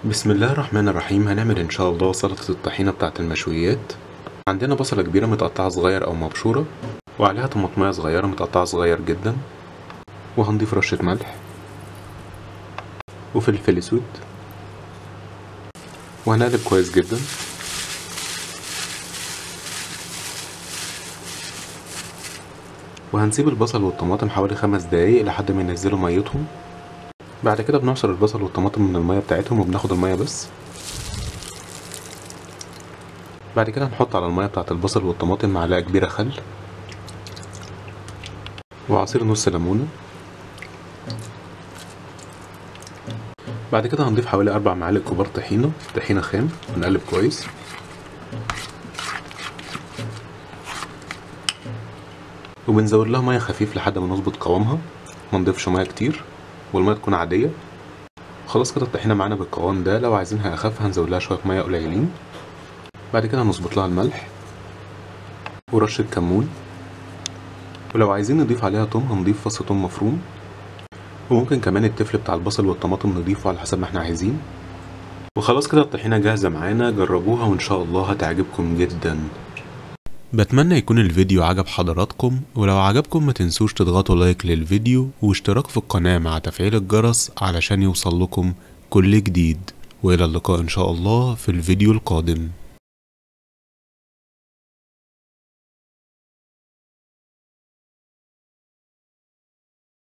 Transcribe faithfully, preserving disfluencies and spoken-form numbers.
بسم الله الرحمن الرحيم. هنعمل ان شاء الله سلطة الطحينة بتاعة المشويات. عندنا بصلة كبيرة متقطعة صغير او مبشورة، وعليها طماطمية صغيرة متقطعة صغير جدا، وهنضيف رشة ملح وفلفل اسود، وهنقلب كويس جدا. وهنسيب البصل والطماطم حوالي خمس دقايق لحد ما ينزلوا ميتهم. بعد كده بنعصر البصل والطماطم من المية بتاعتهم وبناخد المية بس. بعد كده هنحط على المية بتاعت البصل والطماطم معلقة كبيرة خل وعصير نص ليمونة. بعد كده هنضيف حوالي أربع معالق كبار طحينة طحينة خام ونقلب كويس. وبنزود لها مية خفيف لحد ما نظبط قوامها، منضيفش مية كتير والمية تكون عادية. خلاص كده الطحينة معانا بالقوام ده. لو عايزينها أخف هنزود لها شوية مية قليلين. بعد كده هنظبط لها الملح ورشة كمون، ولو عايزين نضيف عليها توم هنضيف فص توم مفروم، وممكن كمان التفل بتاع البصل والطماطم نضيفه على حسب ما احنا عايزين. وخلاص كده الطحينة جاهزة معانا، جربوها وان شاء الله هتعجبكم جدا. بتمنى يكون الفيديو عجب حضراتكم، ولو عجبكم ما تنسوش تضغطوا لايك للفيديو واشتراك في القناة مع تفعيل الجرس علشان يوصل لكم كل جديد. والى اللقاء ان شاء الله في الفيديو القادم.